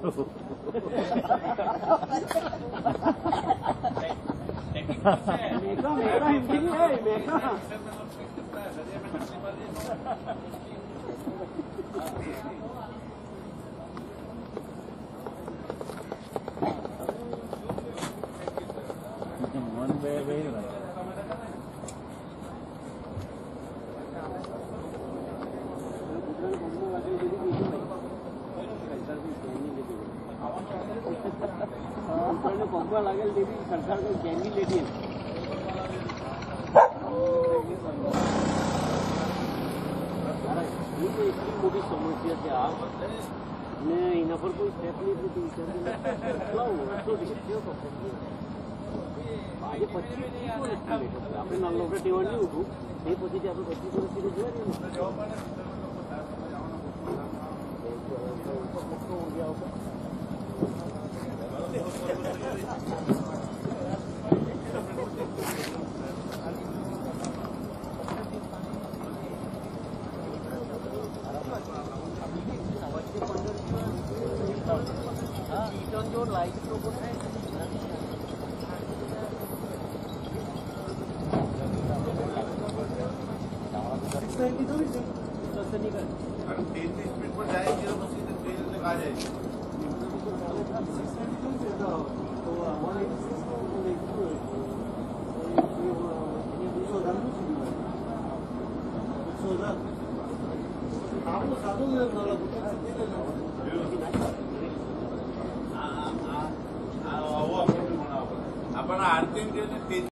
लागेल तेवी सरकार गॅंगी लेडी એટલી મોટી સમસ્યા છે આ ને એના પર કોઈ સ્ટેપ નહીં લીધું કેટલા વર્ષો આજે 25 વર્ષ આપણે નાના લોકો ટેવા નહીં ઉઠું એ પછી આપણે 25 વર્ષથી જોયા जो लाइट लोगों है अगर 3 स्पीड पर जाएगी तो सीधे तेज तक आ जाएगी आपण आरती